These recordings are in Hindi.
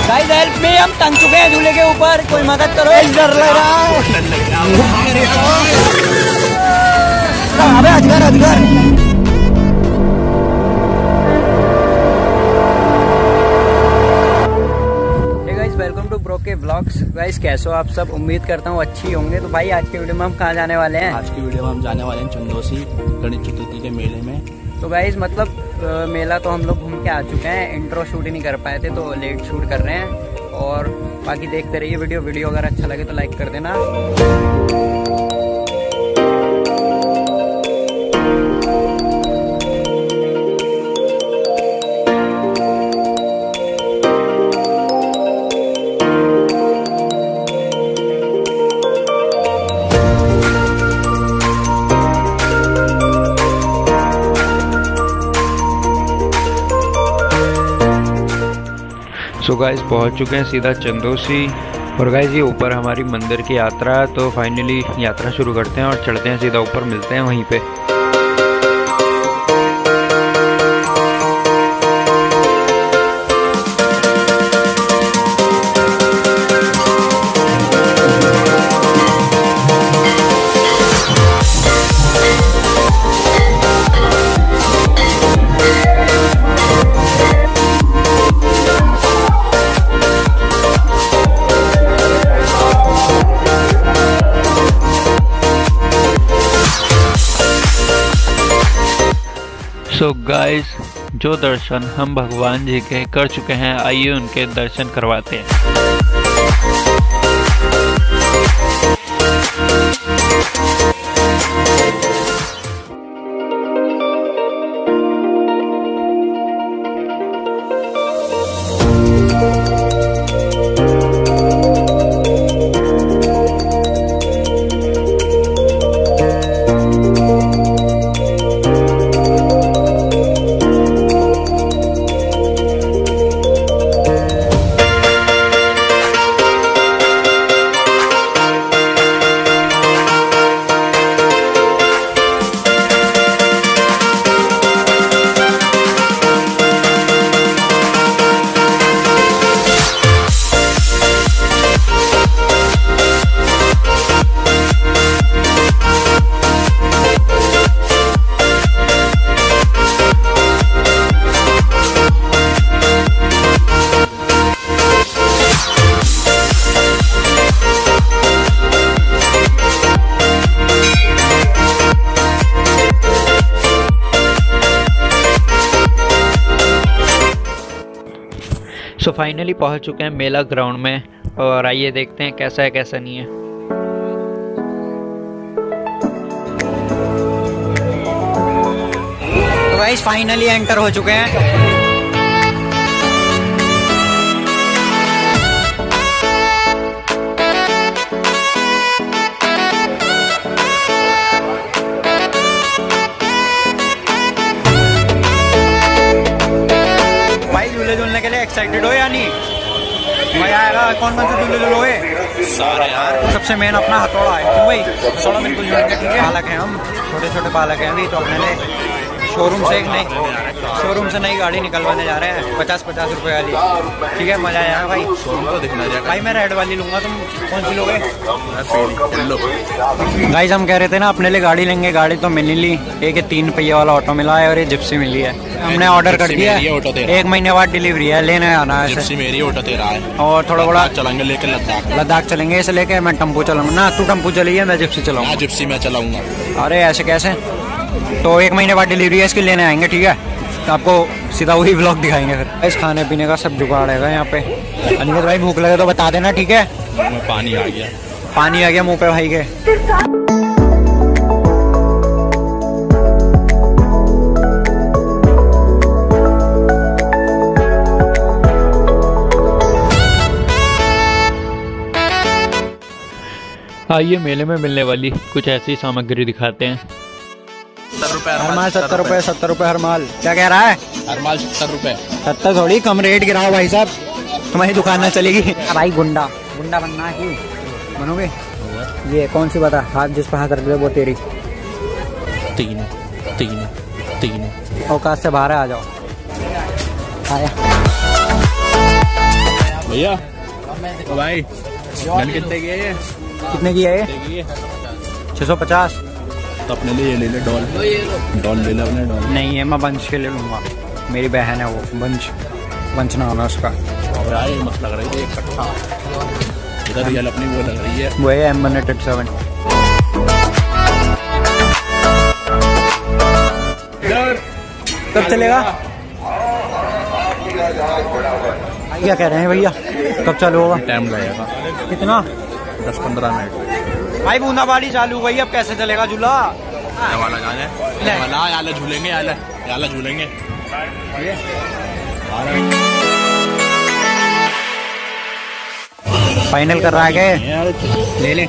गाइस हेल्प मी, हम टंग चुके हैं झूले के ऊपर, कोई मदद करो। डर लग रहा है। अबे अजगर। वेलकम टू ब्रो के ब्लॉग्स। गाइस कैसे हो आप सब? उम्मीद करता हूँ अच्छी होंगे। तो भाई आज की वीडियो में हम कहाँ जाने वाले हैं? आज की वीडियो में हम जाने वाले हैं चंदौसी गणेश चतुर्थी के मेले में। तो गाइस मतलब मेला तो हम लोग घूम के आ चुके हैं, इंट्रो शूट ही नहीं कर पाए थे तो लेट शूट कर रहे हैं। और बाकी देखते रहिए वीडियो अगर अच्छा लगे तो लाइक कर देना। सो गाइस पहुंच चुके हैं सीधा चंदौसी। और गाइस ये ऊपर हमारी मंदिर की यात्रा है, तो फाइनली यात्रा शुरू करते हैं और चढ़ते हैं सीधा ऊपर, मिलते हैं वहीं पे। सो गाइस जो दर्शन हम भगवान जी के कर चुके हैं, आइए उनके दर्शन करवाते हैं। सो फाइनली पहुंच चुके हैं मेला ग्राउंड में, और आइए देखते हैं कैसा है कैसा नहीं है। तो गाइस फाइनली एंटर हो चुके हैं। झूलने के लिए एक्साइटेड हो या नहीं? मजा आएगा। कौन कौन से झूले झूलोगे? सारे यार। सबसे मेन अपना हथौड़ा है। क्यों भाई? हथौड़ा बिल्कुल झूलेंगे, ठीक है। बालक हैं हम, छोटे छोटे बालक हैं अभी, तो अपने लिए शोरूम से नई गाड़ी निकलवाने जा रहे हैं 50-50 रुपए वाली, ठीक है। मजा आएगा भाई। शोरूम तो दिखना जाएगा भाई। मैं रेड वाली लूंगा, तुम कौन सी लोगे? गाइस हम कह रहे थे ना अपने लिए गाड़ी लेंगे, गाड़ी तो मिल ली। एक 3 पहिया वाला ऑटो मिला है और ये जिप्सी मिली है। हमने ऑर्डर कर दिया है, 1 महीने बाद डिलीवरी है, लेने आना है। जिप्सी मेरी, ऑटो तेरा है। और थोड़ा बड़ा चलेंगे लेके लद्दाख चलेंगे। इसे लेके मैं टेम्पो चलाऊंगा ना, तू टेम्पो चलिए, मैं जिप्सी चलाऊंगा। जिप्सी मैं चलाऊंगा। अरे ऐसे कैसे? तो 1 महीने बाद डिलीवरी है इसकी, लेने आएंगे, ठीक है। तो आपको सीधा वही ब्लॉग दिखाएंगे फिर। इस खाने पीने का सब जुगाड़ है यहाँ पे। अनिकेत भाई भूख लगे तो बता देना, ठीक है। पानी आ गया मुंह पे भाई के। आइए मेले में मिलने वाली कुछ ऐसी सामग्री दिखाते हैं। 70 रुपए हर माल 70 रुपए, 70 रुपए हर माल। क्या कह रहा है? हर माल 70 रुपए। 70 थोड़ी, कम रेट गिराओ भाई साहब, तुम्हारी दुकान ना चलेगी। भाई गुंडा बनना है, बनोगे? ये कौन सी बता, हाथ जिस पर हाथ रख दे वो तेरी। तीन औकात से बाहर आ जाओ। आया भैया भाई गन कितने की है ये? कितने की है ये? 650। तो अपने लिए ये ले ले डॉल ले ले अपने डॉल। नहीं है, मैं बंच के ले लूँगा, मेरी बहन है वो। बंच नाम है उसका। यार ये मस्त लग रही है इकट्ठा। इधर रियल अपनी वो लग रही है, वो है M187। कब चलेगा? क्या कह रहे हैं भैया, कब चालू होगा? टाइम लगेगा कितना? 10-15 मिनट। भाई बूंदाबांदी चालू हुई, अब कैसे चलेगा झूला? वाला जाने वाला याला झूलेंगे, याला झूलेंगे। फाइनल कर रहा है क्या? ले ले।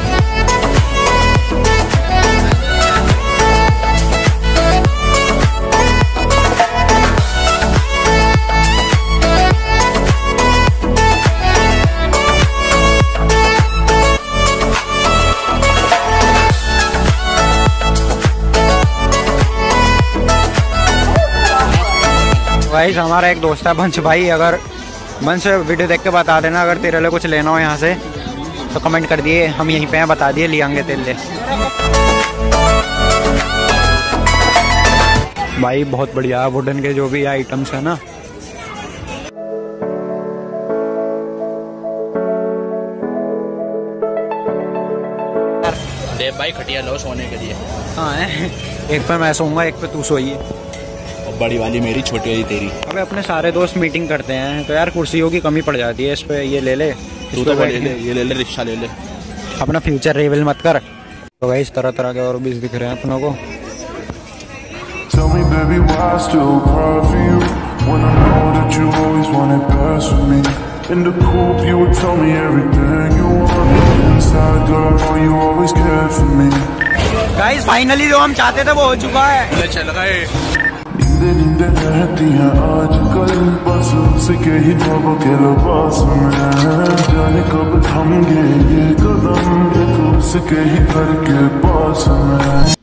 भाई हमारा एक दोस्त है बंश भाई, अगर बंश वीडियो देख के बता देना अगर तेरे लिए कुछ लेना हो यहाँ से, तो कमेंट कर दिए, हम यहीं पे हैं, बता दिए, ले आएंगे तेरे लिए। भाई बहुत बढ़िया वुडन के जो भी आइटम्स है ना। देव भाई खटिया लो सोने के लिए। हाँ है, एक पे मैं सोऊंगा, एक पे तू सोइए। और बड़ी वाली मेरी, छोटी वाली तेरी। अबे अपने सारे दोस्त मीटिंग करते हैं तो यार कुर्सियों की कमी पड़ जाती है, इस पे ये ले ले। तू तो ले ले, ये ले ले, रिक्शा ले ले। अपना फ्यूचर रिवील मत कर। तो भाई इस तरह तरह के और भी दिख रहे हैं अपनों को। Tell me baby why I still cry for you when I know that you always wanted best for me. In the coupe you would tell me everything you want. Inside girl I know you always cared for me. Guys finally जो हम चाहते थे वो हो चुका है। चल गए। नींदे रहती हैं आजकल बस उसके ही ख्वाबों के लिबास में। जाने कब थमेंगे ये कदम एक उसके ही घर के पास में।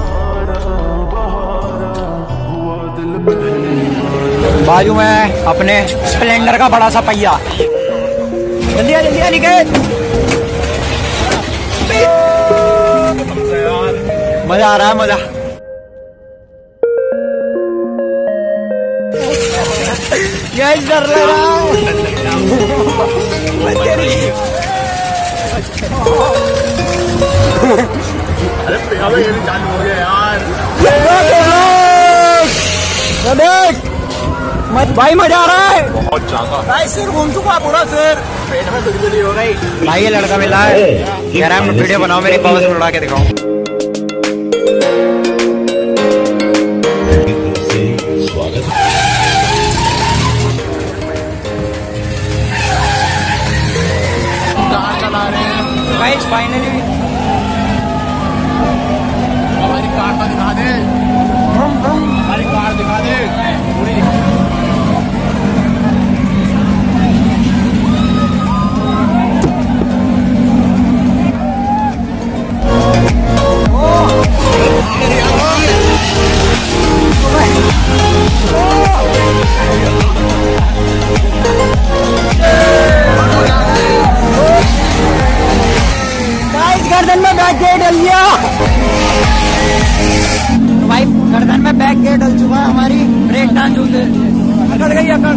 बाजू में अपने स्प्लेंडर का बड़ा सा पहिया। जल्दी आ निकल। मजा आ रहा है, मजा। यही डर लग रहा अरे ये भी चालू हो गया यार। भाई मजा आ रहा है बहुत ज्यादा। भाई सिर घूम चुका पूरा सिर, पेट में खुजली हो गई। भाई ये लड़का मिला है, कह रहा है वीडियो बनाओ, मेरी पावर से उड़ा के दिखाओ। गाइस फाइनली हमारी कार तो दिखा दे, हमारी कार दिखा दे पूरी। गर्दन में बैक गेट डल गया भाई, गर्दन में बैक गेट डल चुका है हमारी। ब्रेक डांस होते अकड़ गई अकड़।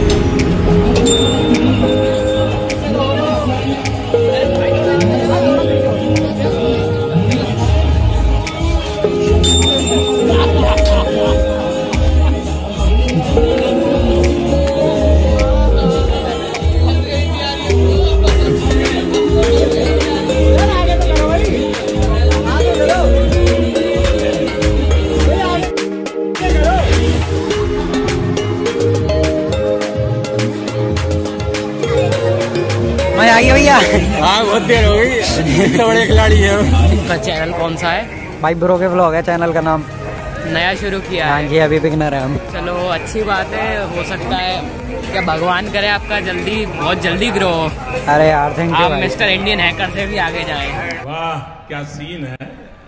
आइए भैया। हाँ बहुत देर हो गई, इतने बड़े खिलाड़ी है। का चैनल कौन सा है? भाई ब्रो के व्लॉग है चैनल का नाम। नया शुरू किया हाँ है? जी अभी बिगनर है हम। चलो अच्छी बात है, हो सकता है क्या भगवान करे आपका जल्दी, बहुत जल्दी ग्रो हो। अरे यार थैंक यू आप भाई। मिस्टर इंडियन हैकर से भी आगे जाएं। वाह क्या सीन है,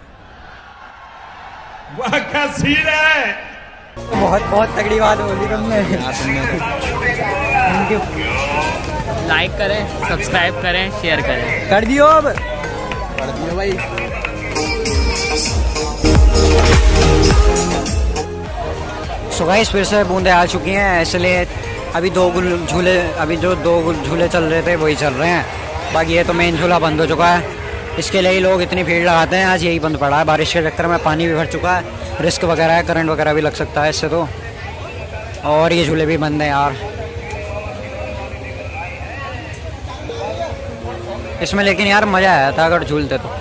वाह क्या सीन है। बहुत बहुत तगड़ी बात बोली तुमने। Thank you. लाइक करें, सब्सक्राइब करें, शेयर करें। कर दियो अब, कर दियो भाई। सो गाइस फिर से बूंदे आ चुकी हैं, इसलिए अभी दो झूले चल रहे थे वही चल रहे हैं। बाकी ये तो मेन झूला बंद हो चुका है, इसके लिए ही लोग इतनी भीड़ लगाते हैं। आज यही बंद पड़ा है, बारिश के चक्कर में पानी भी भर चुका है, रिस्क वगैरह है, करंट वगैरह भी लग सकता है इससे तो। और ये झूले भी बंद हैं यार इसमें, लेकिन यार मज़ा आया था अगर झूलते तो।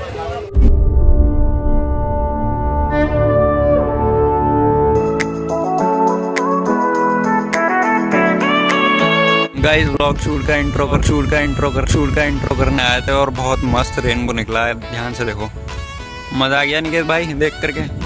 गाइस ब्लॉग शूट का इंट्रो करने आए थे और बहुत मस्त रेनबो निकला है, ध्यान से देखो। मज़ा आ गया निकेत भाई देख करके।